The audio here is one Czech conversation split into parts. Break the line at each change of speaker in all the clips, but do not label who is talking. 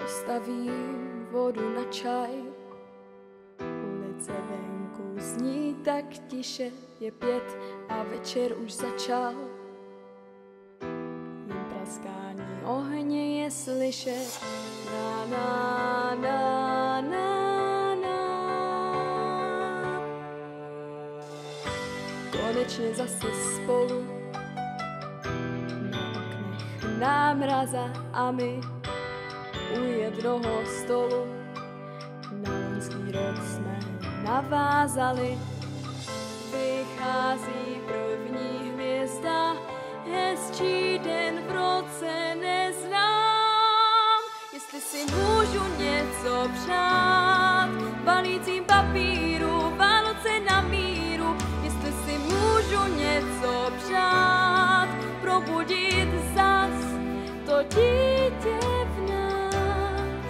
Postavím vodu na čaj, ulice venku zní tak tiše, je 5 a večer už začal. Jen praskání ohně je slyšet. Na, na, na, na, na. Konečně zase spolu, na oknech námraza a my u jednoho stolu. Na loňský rok jsme navázali, vychází první hvězda, hezčí den v roce neznám. Jestli si můžu něco přát, balícím papíru, Vánoce na míru. Jestli si můžu něco přát, probudit zas to dítě v nás.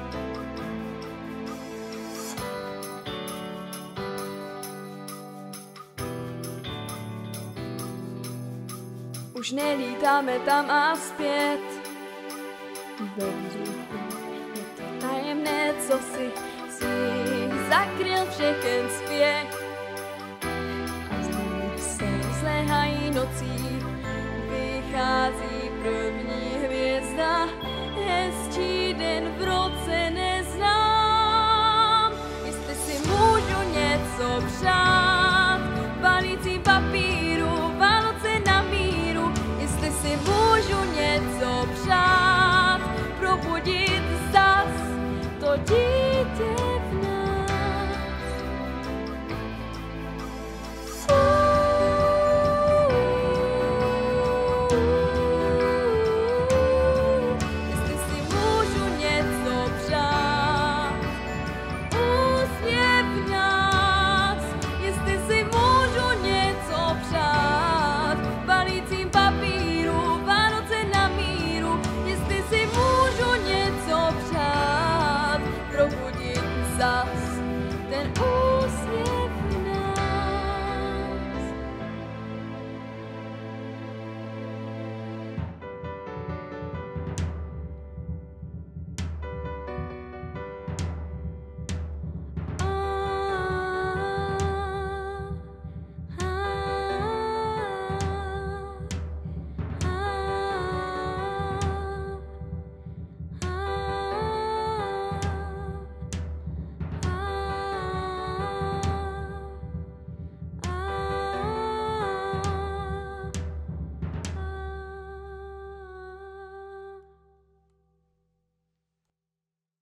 Už nelítáme tam a zpět, ve vzduchu je to tajemné, co si zakryl všechen svět.